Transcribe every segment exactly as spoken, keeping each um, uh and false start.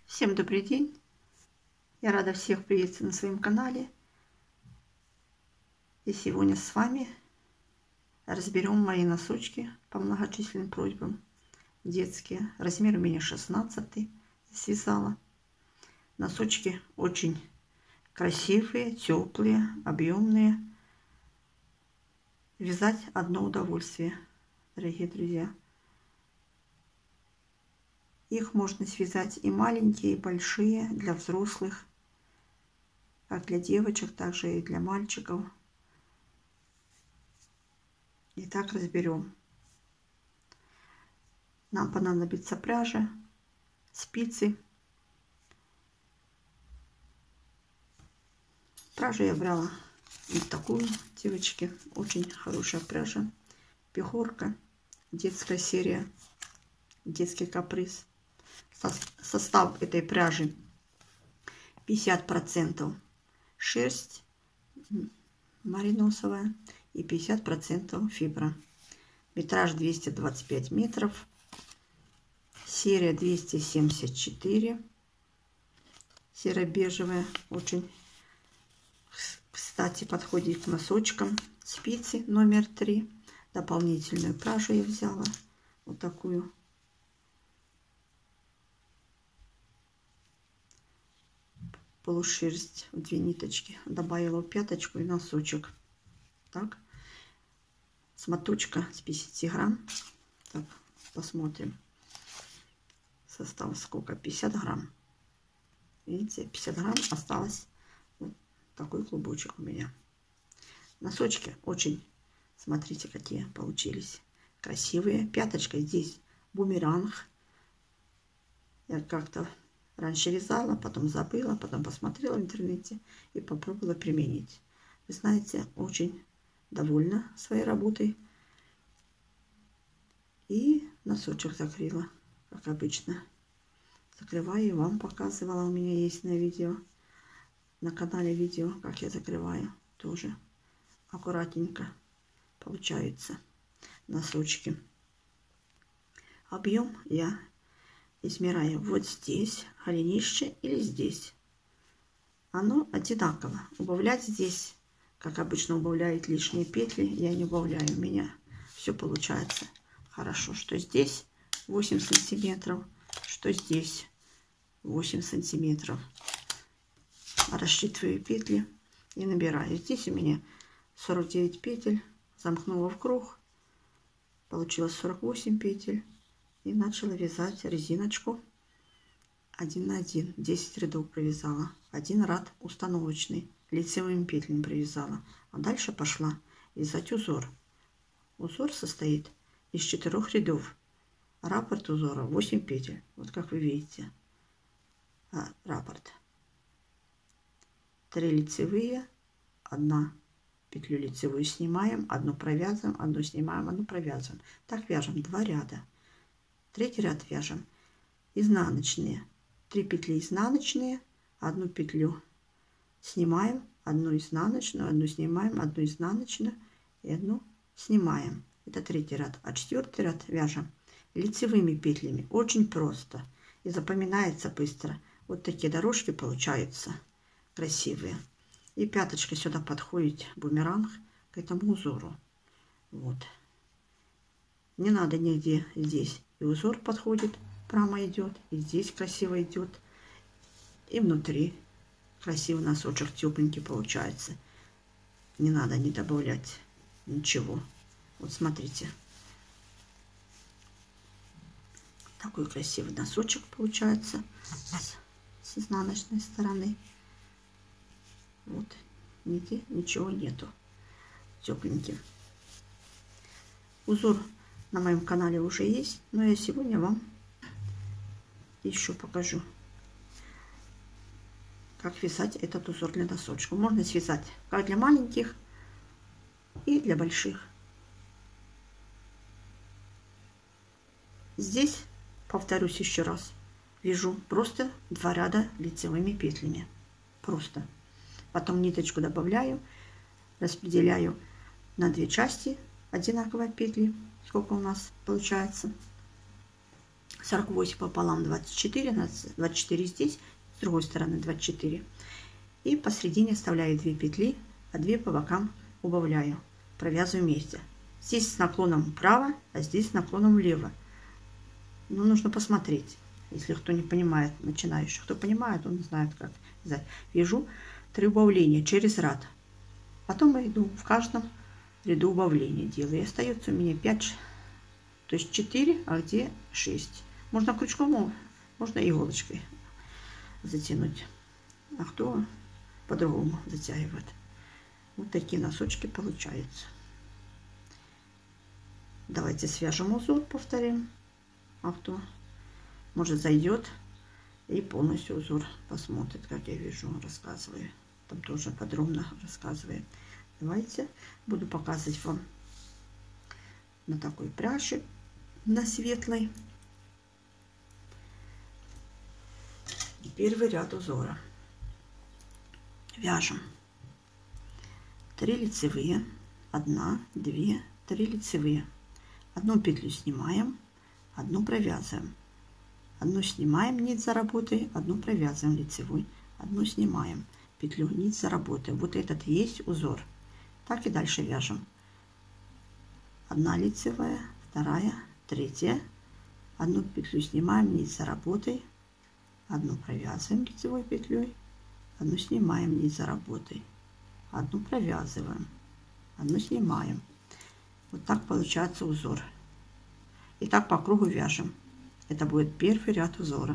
Всем добрый день! Я рада всех приветствовать на своем канале. И сегодня с вами разберем мои носочки по многочисленным просьбам. Детские. Размер у меня шестнадцатый. Связала. Носочки очень красивые, теплые, объемные. Вязать одно удовольствие, дорогие друзья. Их можно связать и маленькие, и большие, для взрослых, как для девочек, так же и для мальчиков. Итак, разберем. Нам понадобится пряжа, спицы. Пряжу я брала вот такую, девочки, очень хорошая пряжа. Пехорка, детская серия, детский каприз. Состав этой пряжи: пятьдесят процентов шерсть мериносовая и пятьдесят процентов фибра. Метраж двести двадцать пять метров. Серия двести семьдесят четыре. Серо-бежевая. Очень, кстати, подходит к носочкам. Спицы номер три. Дополнительную пряжу я взяла. Вот такую. Полушерсть, две ниточки, добавила в пяточку и носочек. Так, смоточка с пятидесяти грамм. Так, посмотрим состав сколько. пятьдесят грамм. Видите, пятьдесят грамм осталось. Вот такой клубочек у меня. Носочки очень, смотрите, какие получились красивые. Пяточка здесь бумеранг. Я как-то раньше вязала, потом забыла, потом посмотрела в интернете и попробовала применить. Вы знаете, очень довольна своей работой. И носочек закрыла, как обычно. Закрываю и вам показывала. У меня есть на видео, на канале видео, как я закрываю. Тоже аккуратненько получаются носочки. Объем я измеряю вот здесь, голенище, или здесь. Оно одинаково. Убавлять здесь, как обычно убавляют лишние петли, я не убавляю. У меня все получается хорошо. Что здесь восемь сантиметров, что здесь восемь сантиметров. Рассчитываю петли и набираю. Здесь у меня сорок девять петель. Замкнула в круг. Получилось сорок восемь петель. И начала вязать резиночку один на один. десять рядов провязала. Один ряд установочный. Лицевыми петлями провязала. А дальше пошла вязать узор. Узор состоит из четырех рядов. Раппорт узора восемь петель. Вот как вы видите. А, раппорт. три лицевые. Одна петлю лицевую снимаем. Одну провязываем. Одну снимаем. Одну провязываем. Так вяжем два ряда. Третий ряд вяжем изнаночные. Три петли изнаночные, одну петлю снимаем, одну изнаночную, одну снимаем, одну изнаночную и одну снимаем. Это третий ряд. А четвертый ряд вяжем лицевыми петлями. Очень просто и запоминается быстро. Вот такие дорожки получаются красивые. И пяточка сюда подходит, бумеранг, к этому узору. Вот. Не надо нигде здесь. И узор подходит, прямо идет. И здесь красиво идет. И внутри красивый носочек тепленький получается. Не надо не добавлять ничего. Вот смотрите. Такой красивый носочек получается с, с изнаночной стороны. Вот. Нигде ничего нету. Тепленький. Узор на моем канале уже есть, но я сегодня вам еще покажу, как вязать этот узор для носочков. Можно связать как для маленьких и для больших. Здесь, повторюсь еще раз, вяжу просто два ряда лицевыми петлями. Просто. Потом ниточку добавляю, распределяю на две части одинаковые петли. Сколько у нас получается? сорок восемь пополам двадцать четыре, двадцать четыре здесь, с другой стороны двадцать четыре. И посередине оставляю две петли, а две по бокам убавляю, провязываю вместе. Здесь с наклоном вправо, а здесь с наклоном влево. Но нужно посмотреть, если кто не понимает, начинающий. Кто понимает, он знает, как вязать. Вяжу три убавления через ряд. Потом я иду в каждом ряду убавления делаю. И остается у меня пять, то есть четыре, а где шесть. Можно крючком, можно иголочкой затянуть. А кто по-другому затягивает. Вот такие носочки получаются. Давайте свяжем узор, повторим. А кто может зайдет и полностью узор посмотрит, как я вяжу, рассказываю. Там тоже подробно рассказываю. Давайте буду показывать вам на такой пряже, на светлой. Первый ряд узора. Вяжем три лицевые, одна, две, три лицевые. Одну петлю снимаем, одну провязываем, одну снимаем, нить за работой, одну провязываем лицевой, одну снимаем, петлю, нить за работой. Вот этот и есть узор. Так и дальше вяжем. Одна лицевая, вторая, третья, одну петлю снимаем, нить за работой, одну провязываем лицевой петлей, одну снимаем, нить за работой, одну провязываем, одну снимаем. Вот так получается узор. И так по кругу вяжем. Это будет первый ряд узора.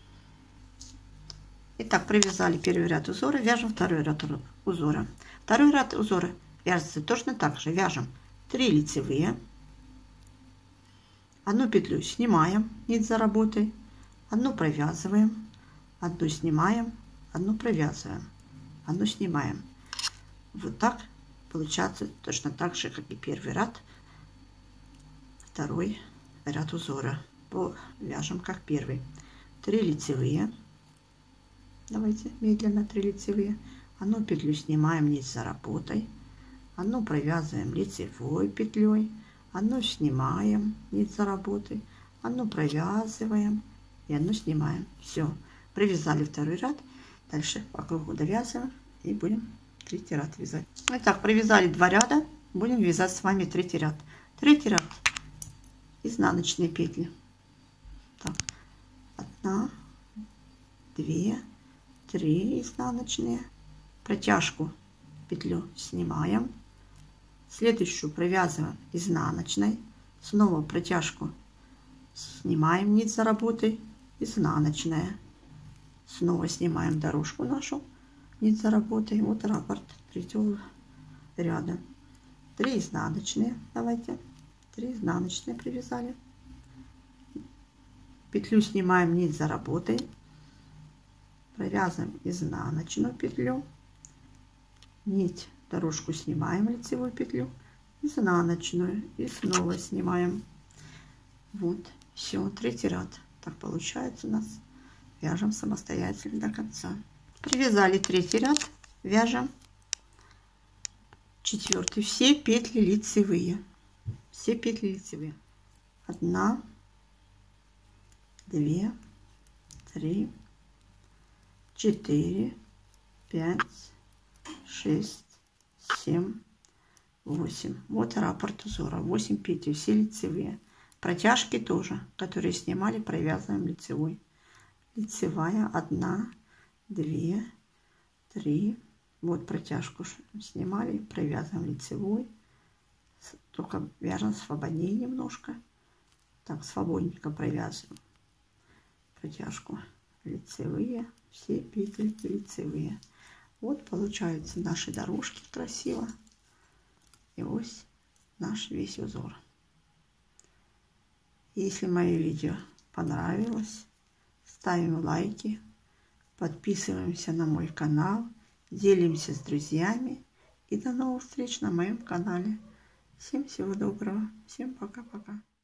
Итак, провязали первый ряд узора, вяжем второй ряд узора. Второй ряд узора вяжется точно так же. Вяжем три лицевые, одну петлю снимаем, нить за работой, одну провязываем, одну снимаем, одну провязываем, одну снимаем. Вот так получается точно так же, как и первый ряд, второй ряд узора. Вяжем как первый. три лицевые. Давайте медленно три лицевые. Одну петлю снимаем, нить за работой, одну провязываем лицевой петлей, одну снимаем, нить за работой, одну провязываем и одну снимаем. Все, провязали второй ряд. Дальше по кругу довязываем и будем третий ряд вязать. Итак, провязали два ряда, будем вязать с вами третий ряд. Третий ряд, изнаночные петли. Так, одна, две, три изнаночные, протяжку петлю снимаем, следующую провязываем изнаночной, снова протяжку снимаем, нить за работой, изнаночная, снова снимаем дорожку нашу, нить за работой. Вот раппорт третьего ряда. три изнаночные, давайте, три изнаночные привязали, петлю снимаем, нить за работой, провязываем изнаночную петлю, нить, дорожку снимаем, лицевую петлю, изнаночную и снова снимаем. Вот, все, третий ряд. Так получается у нас. Вяжем самостоятельно до конца. Привязали третий ряд, вяжем четвертый. Все петли лицевые. Все петли лицевые. Одна, две, три, четыре, пять, шесть, семь, восемь. Вот раппорт узора. восемь петель, все лицевые. Протяжки тоже, которые снимали, провязываем лицевой. Лицевая, одна, две, три. Вот протяжку снимали, провязываем лицевой. Только вяжем свободнее немножко. Так, свободненько провязываем протяжку. Лицевые, все петельки лицевые. Вот получаются наши дорожки красиво. И вот наш весь узор. Если мое видео понравилось, ставим лайки, подписываемся на мой канал, делимся с друзьями и до новых встреч на моем канале. Всем всего доброго, всем пока-пока.